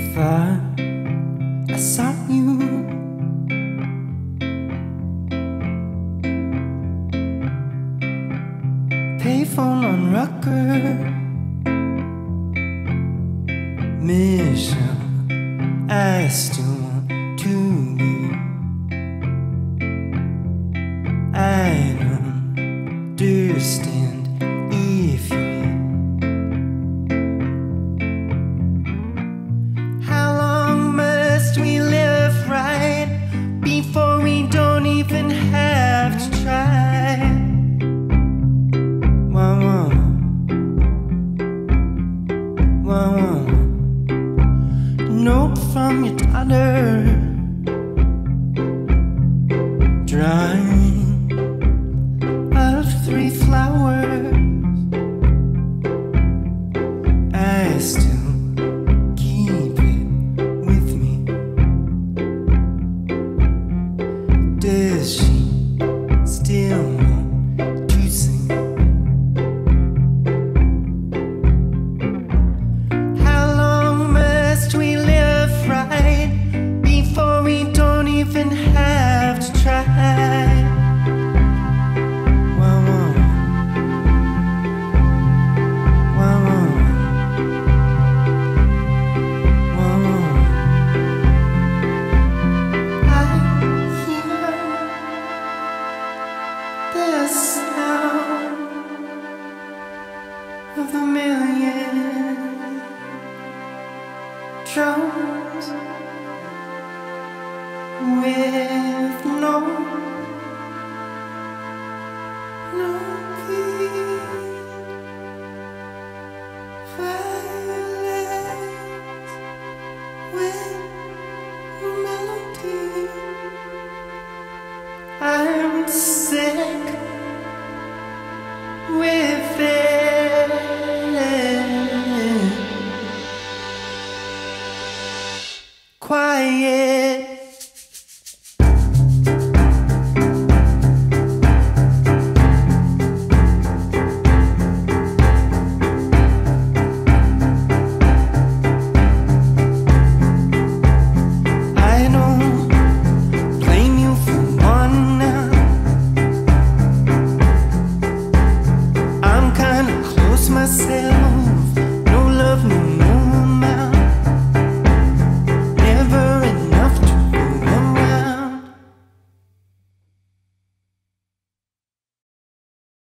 thought I saw you. Payphone on rocker, Michelle, I still want to be. I don't understand if you leave. How long must we live right before we don't even have to try? Note from your daughter, drawing of 3 flowers. I still keep it with me. Does she still want to sing? How long must we live right before we don't even have to try? The sound of a million drums with no beat, violins with no melody. I'm sick with it. Quiet.